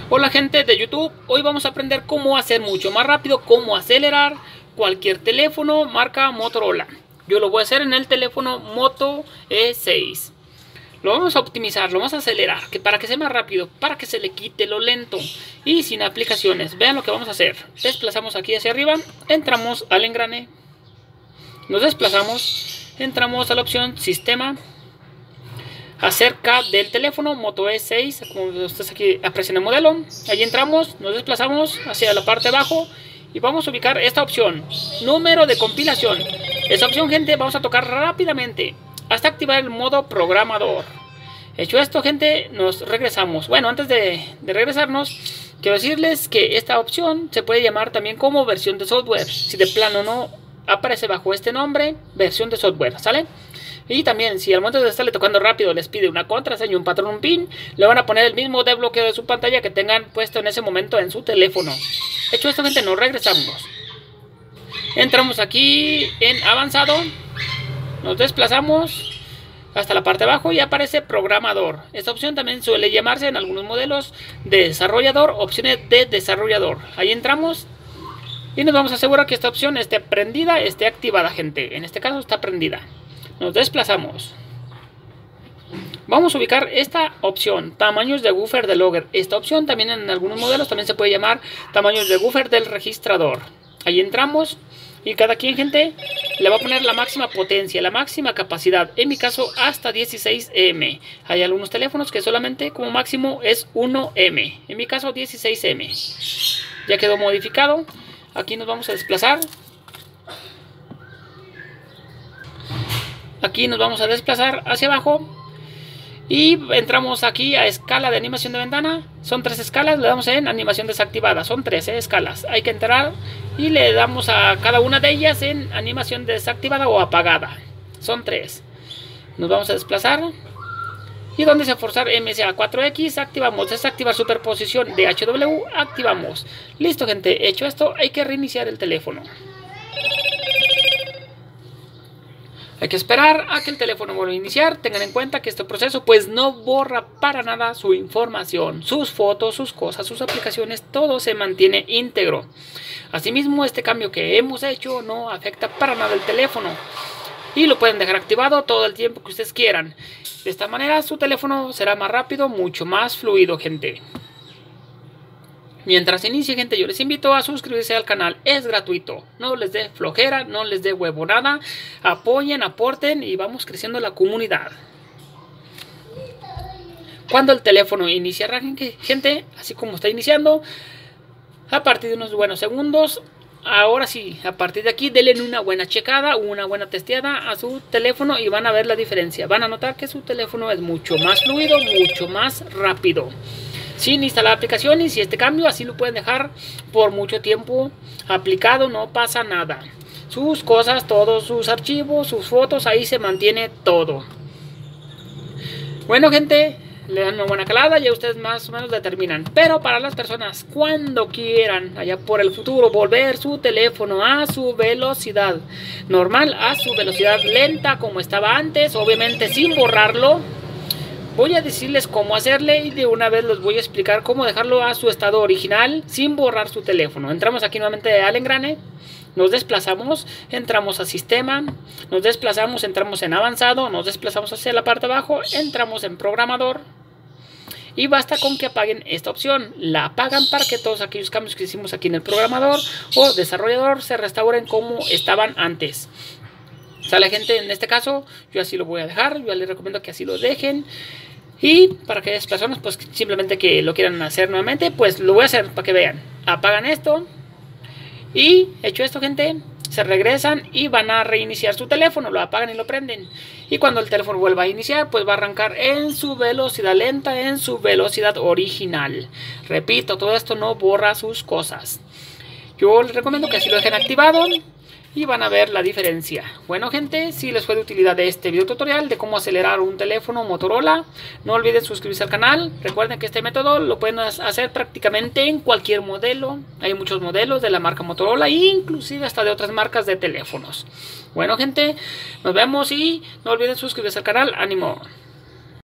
Hola gente de YouTube, hoy vamos a aprender cómo hacer mucho más rápido, cómo acelerar cualquier teléfono marca Motorola. Yo lo voy a hacer en el teléfono Moto E6. Lo vamos a optimizar, lo vamos a acelerar, para que sea más rápido, para que se le quite lo lento y sin aplicaciones. Vean lo que vamos a hacer. Desplazamos aquí hacia arriba, entramos al engrane, nos desplazamos, entramos a la opción Sistema. Acerca del teléfono Moto E6, como ustedes aquí aprecian el modelo, allí entramos, nos desplazamos hacia la parte de abajo y vamos a ubicar esta opción, número de compilación. Esta opción, gente, vamos a tocar rápidamente hasta activar el modo programador. Hecho esto, gente, nos regresamos. Bueno, antes de regresarnos, quiero decirles que esta opción se puede llamar también como versión de software, si de plano no aparece bajo este nombre, versión de software, ¿sale? Y también, si al momento de estarle tocando rápido les pide una contraseña, un patrón, un PIN, le van a poner el mismo desbloqueo de su pantalla que tengan puesto en ese momento en su teléfono. Hecho esto, gente, nos regresamos. Entramos aquí en avanzado, nos desplazamos hasta la parte de abajo y aparece programador. Esta opción también suele llamarse en algunos modelos de desarrollador, opciones de desarrollador. Ahí entramos y nos vamos a asegurar que esta opción esté prendida, esté activada, gente. En este caso está prendida. Nos desplazamos. Vamos a ubicar esta opción, tamaños de buffer de logger. Esta opción también en algunos modelos también se puede llamar tamaños de buffer del registrador. Ahí entramos y cada quien, gente, le va a poner la máxima potencia, la máxima capacidad. En mi caso hasta 16M. Hay algunos teléfonos que solamente como máximo es 1M. En mi caso 16M. Ya quedó modificado. Aquí nos vamos a desplazar. Aquí nos vamos a desplazar hacia abajo y entramos aquí a escala de animación de ventana. Son 3 escalas, le damos en animación desactivada. Son 13 escalas. Hay que entrar y le damos a cada una de ellas en animación desactivada o apagada. Son 3. Nos vamos a desplazar y donde dice forzar MSA 4X activamos. Desactivar superposición de HW activamos. Listo, gente. Hecho esto, hay que reiniciar el teléfono. Hay que esperar a que el teléfono vuelva a iniciar. Tengan en cuenta que este proceso pues no borra para nada su información, sus fotos, sus cosas, sus aplicaciones, todo se mantiene íntegro. Asimismo, este cambio que hemos hecho no afecta para nada el teléfono y lo pueden dejar activado todo el tiempo que ustedes quieran. De esta manera su teléfono será más rápido, mucho más fluido, gente. Mientras inicie, gente, yo les invito a suscribirse al canal, es gratuito, no les dé flojera, no les dé huevonada, apoyen, aporten y vamos creciendo la comunidad. Cuando el teléfono inicie, arranque, gente, así como está iniciando, a partir de unos buenos segundos, ahora sí, a partir de aquí denle una buena checada, una buena testeada a su teléfono y van a ver la diferencia, van a notar que su teléfono es mucho más fluido, mucho más rápido. Sin instalar aplicación y si este cambio así lo pueden dejar por mucho tiempo aplicado, no pasa nada. Sus cosas, todos sus archivos, sus fotos, ahí se mantiene todo. Bueno, gente, le dan una buena calada, ya ustedes más o menos determinan. Pero para las personas cuando quieran, allá por el futuro, volver su teléfono a su velocidad normal, a su velocidad lenta como estaba antes, obviamente sin borrarlo, voy a decirles cómo hacerle y de una vez les voy a explicar cómo dejarlo a su estado original sin borrar su teléfono. Entramos aquí nuevamente al engrane, nos desplazamos, entramos a sistema, nos desplazamos, entramos en avanzado, nos desplazamos hacia la parte de abajo, entramos en programador y basta con que apaguen esta opción. La apagan para que todos aquellos cambios que hicimos aquí en el programador o desarrollador se restauren como estaban antes. Sale, gente, en este caso yo así lo voy a dejar, yo les recomiendo que así lo dejen. Y para aquellas personas pues simplemente que lo quieran hacer nuevamente, pues lo voy a hacer para que vean. Apagan esto y hecho esto, gente, se regresan y van a reiniciar su teléfono, lo apagan y lo prenden. Y cuando el teléfono vuelva a iniciar, pues va a arrancar en su velocidad lenta, en su velocidad original. Repito, todo esto no borra sus cosas. Yo les recomiendo que así lo dejen activado y van a ver la diferencia. Bueno, gente, si les fue de utilidad este video tutorial de cómo acelerar un teléfono Motorola, no olviden suscribirse al canal. Recuerden que este método lo pueden hacer prácticamente en cualquier modelo. Hay muchos modelos de la marca Motorola e inclusive hasta de otras marcas de teléfonos. Bueno, gente, nos vemos y no olviden suscribirse al canal. ¡Ánimo!